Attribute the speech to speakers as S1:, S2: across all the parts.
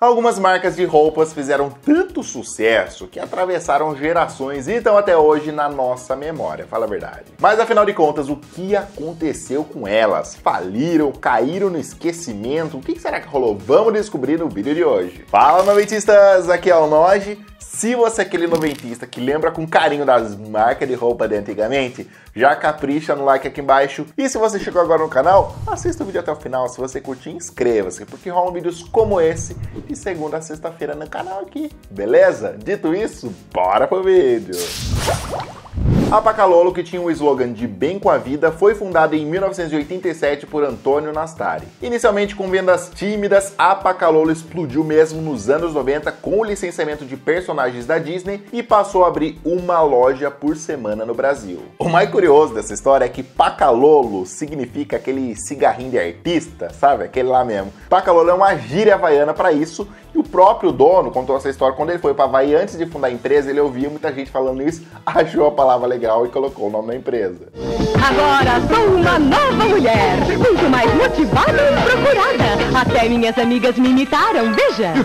S1: Algumas marcas de roupas fizeram tanto sucesso que atravessaram gerações e estão até hoje na nossa memória, fala a verdade. Mas afinal de contas, o que aconteceu com elas? Faliram? Caíram no esquecimento? O que será que rolou? Vamos descobrir no vídeo de hoje. Fala, noventistas! Aqui é o Noji. Se você é aquele noventista que lembra com carinho das marcas de roupa de antigamente, já capricha no like aqui embaixo. E se você chegou agora no canal, assista o vídeo até o final. Se você curtir, inscreva-se, porque rolam vídeos como esse de segunda a sexta-feira no canal aqui, beleza? Dito isso, bora pro vídeo! A Pacalolo, que tinha o slogan de Bem com a Vida, foi fundada em 1987 por Antônio Nastari. Inicialmente com vendas tímidas, a Pacalolo explodiu mesmo nos anos 90 com o licenciamento de personagens da Disney e passou a abrir uma loja por semana no Brasil. O mais curioso dessa história é que Pacalolo significa aquele cigarrinho de artista, sabe? Aquele lá mesmo. Pacalolo é uma gíria havaiana para isso. E o próprio dono contou essa história quando ele foi para Havaí antes de fundar a empresa. Ele ouvia muita gente falando isso, achou a palavra legal e colocou o nome da empresa.
S2: Agora sou uma nova mulher, muito mais motivada e procurada. Até minhas amigas me imitaram, veja.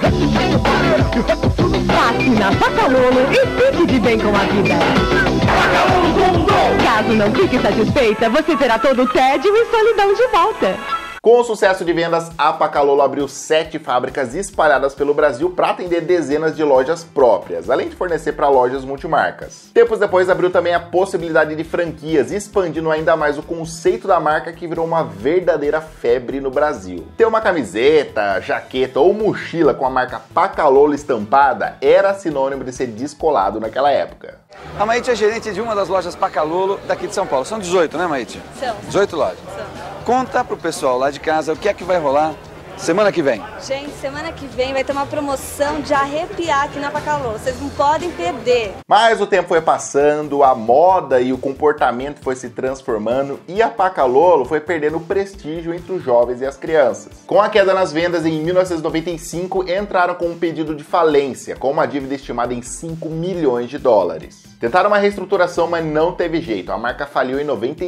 S2: Passe na Pacalolo e fique de bem com a vida. Caso não fique satisfeita, você terá todo o tédio e solidão de volta.
S1: Com o sucesso de vendas, a Pacalolo abriu 7 fábricas espalhadas pelo Brasil para atender dezenas de lojas próprias, além de fornecer para lojas multimarcas. Tempos depois, abriu também a possibilidade de franquias, expandindo ainda mais o conceito da marca, que virou uma verdadeira febre no Brasil. Ter uma camiseta, jaqueta ou mochila com a marca Pacalolo estampada era sinônimo de ser descolado naquela época.
S3: A Maite é gerente de uma das lojas Pacalolo daqui de São Paulo. São 18, né, Maite?
S4: São.
S3: 18 lojas.
S4: São.
S3: Conta pro pessoal lá de casa o que é que vai rolar semana que vem.
S4: Gente, semana que vem vai ter uma promoção de arrepiar aqui na Pacalolo. Vocês não podem perder.
S1: Mas o tempo foi passando, a moda e o comportamento foi se transformando e a Pacalolo foi perdendo prestígio entre os jovens e as crianças. Com a queda nas vendas, em 1995, entraram com um pedido de falência, com uma dívida estimada em 5 milhões de dólares. Tentaram uma reestruturação, mas não teve jeito. A marca faliu em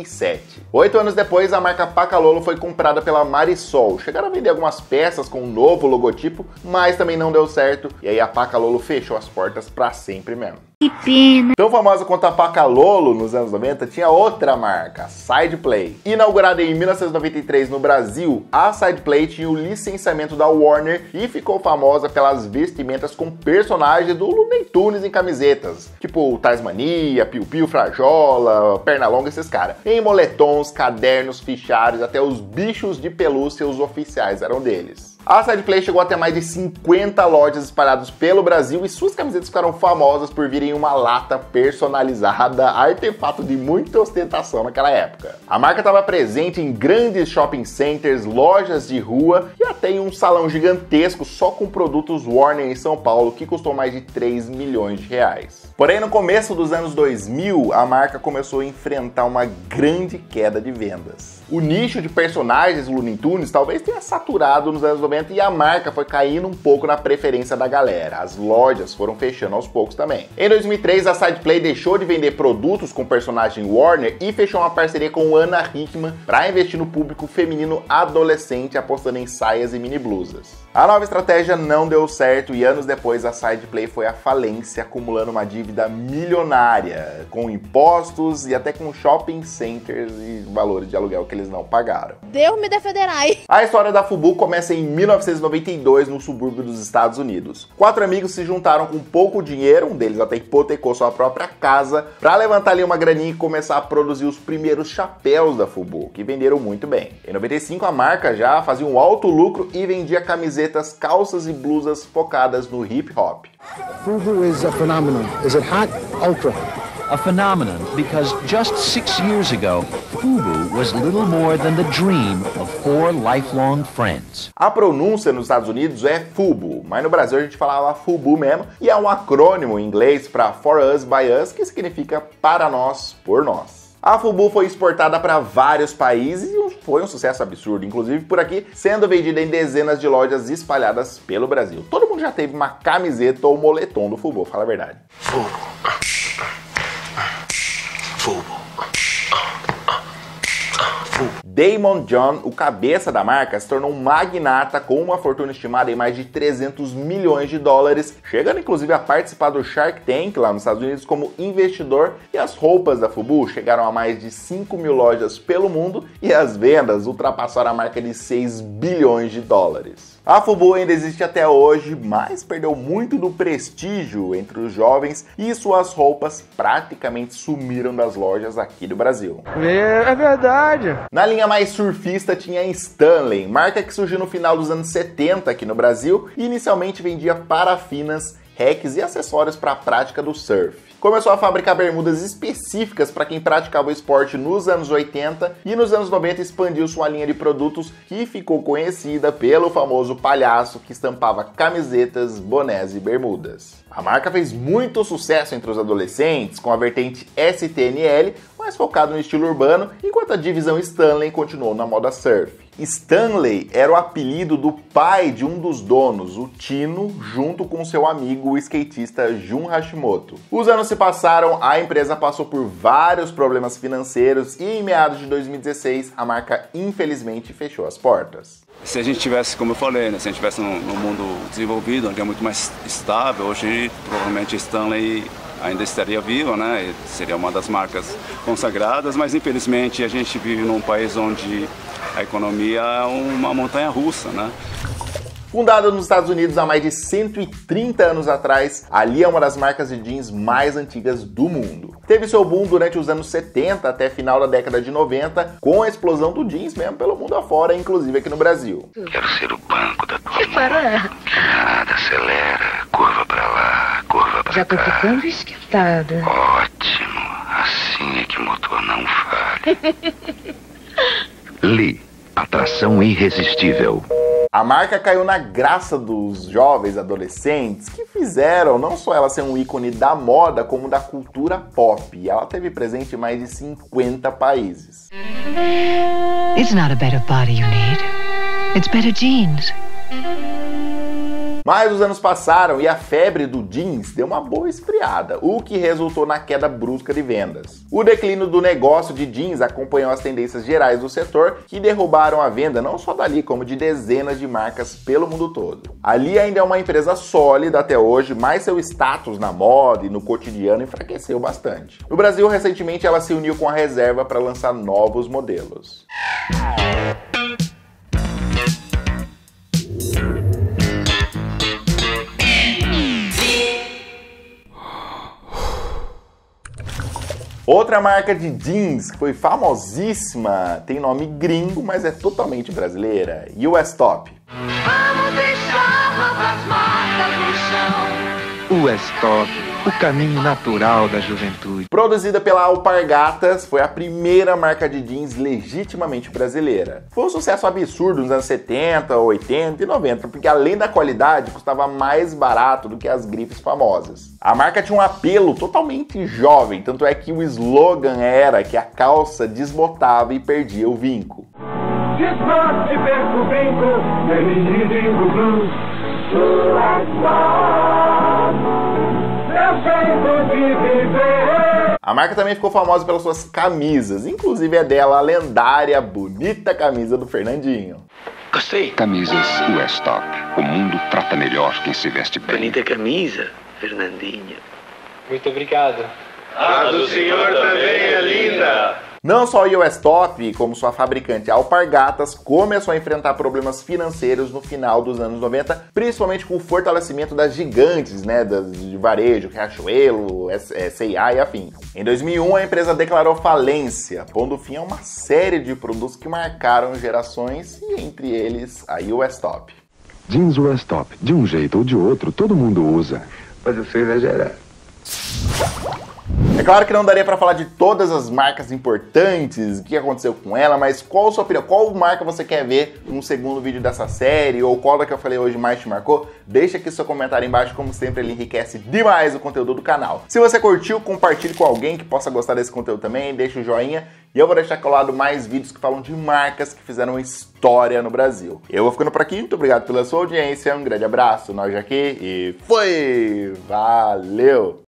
S1: 97. 8 anos depois, a marca Pacalolo foi comprada pela Marisol. Chegaram a vender algumas peças com um novo logotipo, mas também não deu certo. E aí a Pacalolo fechou as portas para sempre mesmo.
S5: Que pena.
S1: Tão famosa quanto a Pacalolo nos anos 90, tinha outra marca, Sideplay. Inaugurada em 1993 no Brasil, a Sideplay tinha o licenciamento da Warner e ficou famosa pelas vestimentas com personagens do Looney Tunes em camisetas, tipo Tasmania, Piu Piu, Frajola, Pernalonga, esses caras. Em moletons, cadernos, fichários, até os bichos de pelúcia, os oficiais eram deles. A Sideplay chegou até mais de 50 lojas espalhadas pelo Brasil e suas camisetas ficaram famosas por virem em uma lata personalizada, artefato de muita ostentação naquela época. A marca estava presente em grandes shopping centers, lojas de rua e até em um salão gigantesco só com produtos Warner em São Paulo, que custou mais de 3 milhões de reais. Porém, no começo dos anos 2000, a marca começou a enfrentar uma grande queda de vendas. O nicho de personagens Looney Tunes talvez tenha saturado nos anos 90 e a marca foi caindo um pouco na preferência da galera. As lojas foram fechando aos poucos também. Em 2003, a Sideplay deixou de vender produtos com personagem Warner e fechou uma parceria com Ana Hickman para investir no público feminino adolescente, apostando em saias e mini blusas. A nova estratégia não deu certo e anos depois a Sideplay foi à falência, acumulando uma dívida milionária, com impostos e até com shopping centers e valores de aluguel que eles não pagaram.
S5: Deus me defenderai.
S1: A história da Fubu começa em 1992 no subúrbio dos Estados Unidos. 4 amigos se juntaram com pouco dinheiro, um deles até hipotecou sua própria casa, para levantar ali uma graninha e começar a produzir os primeiros chapéus da Fubu, que venderam muito bem. Em 95 a marca já fazia um alto lucro e vendia camisetas, calças e blusas focadas no hip hop.
S6: Fubu is a phenomenon. Is it hot? Ultra.
S7: A phenomenon because just 6 years ago, Fubu was little more than the dream of 4 lifelong friends.
S1: A pronúncia nos Estados Unidos é Fubu, mas no Brasil a gente falava Fubu mesmo, e é um acrônimo em inglês para For Us By Us, que significa para nós, por nós. A Fubu foi exportada para vários países e foi um sucesso absurdo, inclusive por aqui, sendo vendida em dezenas de lojas espalhadas pelo Brasil. Todo mundo já teve uma camiseta ou moletom do Fubu, fala a verdade.
S8: Fubu. Fubu.
S1: Daymond John, o cabeça da marca, se tornou um magnata com uma fortuna estimada em mais de 300 milhões de dólares, chegando inclusive a participar do Shark Tank lá nos Estados Unidos como investidor, e as roupas da Fubu chegaram a mais de 5 mil lojas pelo mundo e as vendas ultrapassaram a marca de 6 bilhões de dólares. A Fubu ainda existe até hoje, mas perdeu muito do prestígio entre os jovens e suas roupas praticamente sumiram das lojas aqui do Brasil.
S8: É verdade.
S1: Na linha mais surfista tinha a Stanley, marca que surgiu no final dos anos 70 aqui no Brasil e inicialmente vendia parafinas, racks e acessórios para a prática do surf. Começou a fabricar bermudas específicas para quem praticava o esporte nos anos 80 e nos anos 90 expandiu sua linha de produtos que ficou conhecida pelo famoso palhaço que estampava camisetas, bonés e bermudas. A marca fez muito sucesso entre os adolescentes com a vertente STNL, mais focado no estilo urbano, enquanto a divisão Stanley continuou na moda surf. Stanley era o apelido do pai de um dos donos, o Tino, junto com seu amigo o skatista Jun Hashimoto. Os anos se passaram, a empresa passou por vários problemas financeiros e em meados de 2016 a marca infelizmente fechou as portas.
S9: Se a gente tivesse, como eu falei, né, se a gente tivesse num mundo desenvolvido, onde é muito mais estável, hoje provavelmente Stanley ainda estaria viva, né? Seria uma das marcas consagradas, mas infelizmente a gente vive num país onde a economia é uma montanha-russa, né?
S1: Fundada nos Estados Unidos há mais de 130 anos atrás, a Lee é uma das marcas de jeans mais antigas do mundo. Teve seu boom durante os anos 70 até final da década de 90, com a explosão do jeans mesmo pelo mundo afora, inclusive aqui no Brasil.
S10: Quero ser o banco da tua mão. Nada, acelera, curva pra lá, curva pra cá.
S5: Já tô ficando esquentada.
S10: Ótimo, assim é que o motor não falha. Lee, atração irresistível.
S1: A marca caiu na graça dos jovens adolescentes que fizeram não só ela ser um ícone da moda, como da cultura pop. E ela teve presente em mais de 50 países.
S2: It's not a better body you need. It's better jeans.
S1: Mas os anos passaram e a febre do jeans deu uma boa esfriada, o que resultou na queda brusca de vendas. O declínio do negócio de jeans acompanhou as tendências gerais do setor, que derrubaram a venda não só da Lee, como de dezenas de marcas pelo mundo todo. A Lee ainda é uma empresa sólida até hoje, mas seu status na moda e no cotidiano enfraqueceu bastante. No Brasil, recentemente, ela se uniu com a Reserva para lançar novos modelos. Outra marca de jeans que foi famosíssima, tem nome gringo, mas é totalmente brasileira, US Top.
S8: Vamos deixar novas marcas no chão. US Top, o caminho natural da juventude.
S1: Produzida pela Alpargatas, foi a primeira marca de jeans legitimamente brasileira. Foi um sucesso absurdo nos anos 70, 80 e 90, porque além da qualidade, custava mais barato do que as grifes famosas. A marca tinha um apelo totalmente jovem, tanto é que o slogan era que a calça desbotava e perdia o vinco.
S8: Desbote, perca o vinco, feliz do blues.
S1: A marca também ficou famosa pelas suas camisas, inclusive é dela a lendária, bonita camisa do Fernandinho.
S10: Gostei. Camisas US Top. O mundo trata melhor quem se veste bem.
S11: Bonita camisa, Fernandinho.
S12: Muito obrigado.
S11: A do senhor também é linda.
S1: Não só a US Top, como sua fabricante Alpargatas, começou a enfrentar problemas financeiros no final dos anos 90, principalmente com o fortalecimento das gigantes, né, de varejo, Riachuelo, C&A e afins. Em 2001, a empresa declarou falência, pondo fim a uma série de produtos que marcaram gerações, e entre eles a US Top.
S13: Jeans US Top, de um jeito ou de outro, todo mundo usa.
S11: Mas eu sou exagerado.
S1: É claro que não daria para falar de todas as marcas importantes, o que aconteceu com ela, mas qual a sua opinião? Qual marca você quer ver num segundo vídeo dessa série? Ou qual da que eu falei hoje mais te marcou? Deixa aqui seu comentário embaixo, como sempre ele enriquece demais o conteúdo do canal. Se você curtiu, compartilhe com alguém que possa gostar desse conteúdo também, deixa o joinha. E eu vou deixar colado mais vídeos que falam de marcas que fizeram história no Brasil. Eu vou ficando por aqui, muito obrigado pela sua audiência, um grande abraço, nós aqui e fui! Valeu!